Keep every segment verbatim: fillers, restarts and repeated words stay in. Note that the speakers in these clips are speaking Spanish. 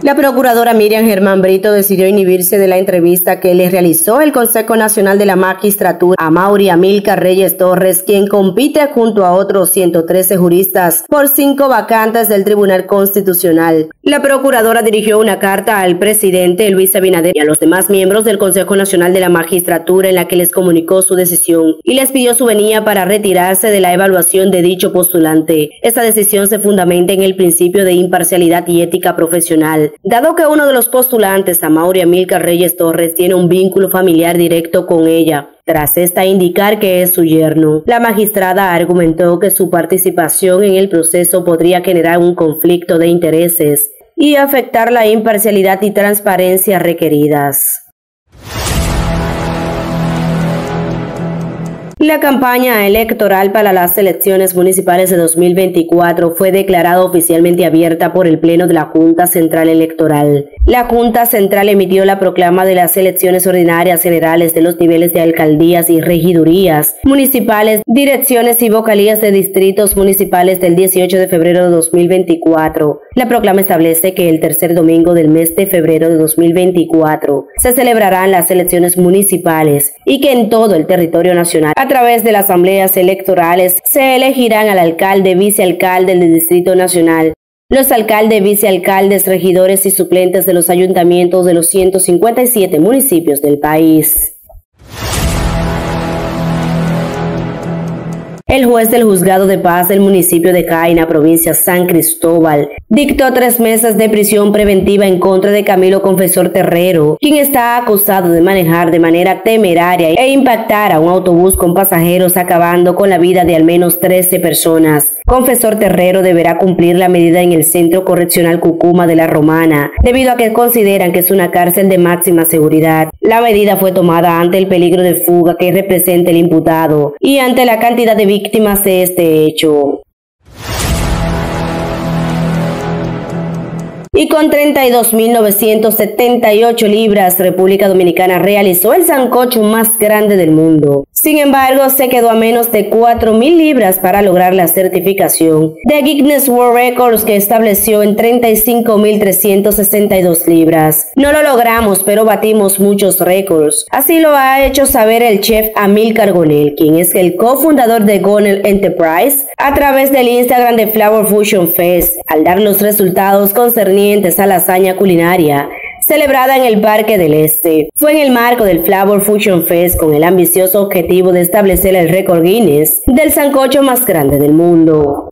La procuradora Miriam Germán Brito decidió inhibirse de la entrevista que le realizó el Consejo Nacional de la Magistratura a Amaury Amílcar Reyes Torres, quien compite junto a otros ciento trece juristas por cinco vacantes del Tribunal Constitucional. La procuradora dirigió una carta al presidente Luis Abinader y a los demás miembros del Consejo Nacional de la Magistratura en la que les comunicó su decisión y les pidió su venía para retirarse de la evaluación de dicho postulante. Esta decisión se fundamenta en el principio de imparcialidad y ética profesional, dado que uno de los postulantes, Amaury Amílcar Reyes Torres, tiene un vínculo familiar directo con ella, tras esta indicar que es su yerno. La magistrada argumentó que su participación en el proceso podría generar un conflicto de intereses y afectar la imparcialidad y transparencia requeridas. La campaña electoral para las elecciones municipales de dos mil veinticuatro fue declarada oficialmente abierta por el Pleno de la Junta Central Electoral. La Junta Central emitió la proclama de las elecciones ordinarias generales de los niveles de alcaldías y regidurías municipales, direcciones y vocalías de distritos municipales del dieciocho de febrero de dos mil veinticuatro. La proclama establece que el tercer domingo del mes de febrero de dos mil veinticuatro se celebrarán las elecciones municipales y que en todo el territorio nacional, a través de las asambleas electorales, se elegirán al alcalde, vicealcalde del Distrito Nacional, los alcaldes, vicealcaldes, regidores y suplentes de los ayuntamientos de los ciento cincuenta y siete municipios del país. El juez del Juzgado de Paz del municipio de Caina, provincia San Cristóbal, dictó tres meses de prisión preventiva en contra de Camilo Confesor Terrero, quien está acusado de manejar de manera temeraria e impactar a un autobús con pasajeros, acabando con la vida de al menos trece personas. Confesor Terrero deberá cumplir la medida en el Centro Correccional Cucuma de la Romana, debido a que consideran que es una cárcel de máxima seguridad. La medida fue tomada ante el peligro de fuga que representa el imputado y ante la cantidad de víctimas de este hecho. Y con treinta y dos mil novecientas setenta y ocho libras, República Dominicana realizó el sancocho más grande del mundo. Sin embargo, se quedó a menos de cuatro mil libras para lograr la certificación de Guinness World Records, que estableció en treinta y cinco mil trescientas sesenta y dos libras. No lo logramos, pero batimos muchos récords. Así lo ha hecho saber el chef Amílcar Gonel, quien es el cofundador de Gonel Enterprise, a través del Instagram de Flower Fusion Fest, al dar los resultados concernientes a la hazaña culinaria celebrada en el Parque del Este. Fue en el marco del Flower Fusion Fest con el ambicioso objetivo de establecer el récord Guinness del sancocho más grande del mundo.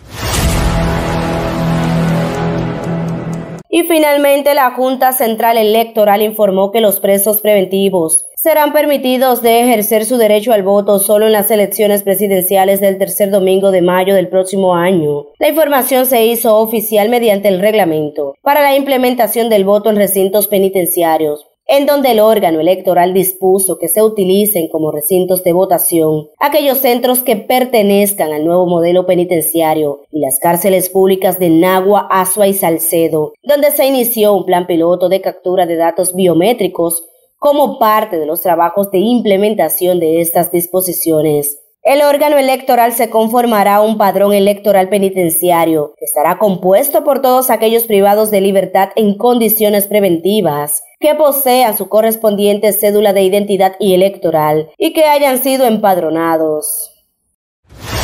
Y finalmente, la Junta Central Electoral informó que los presos preventivos serán permitidos de ejercer su derecho al voto solo en las elecciones presidenciales del tercer domingo de mayo del próximo año. La información se hizo oficial mediante el reglamento para la implementación del voto en recintos penitenciarios, en donde el órgano electoral dispuso que se utilicen como recintos de votación aquellos centros que pertenezcan al nuevo modelo penitenciario y las cárceles públicas de Nagua, Azua y Salcedo, donde se inició un plan piloto de captura de datos biométricos como parte de los trabajos de implementación de estas disposiciones. El órgano electoral se conformará un padrón electoral penitenciario que estará compuesto por todos aquellos privados de libertad en condiciones preventivas que posean su correspondiente cédula de identidad y electoral y que hayan sido empadronados.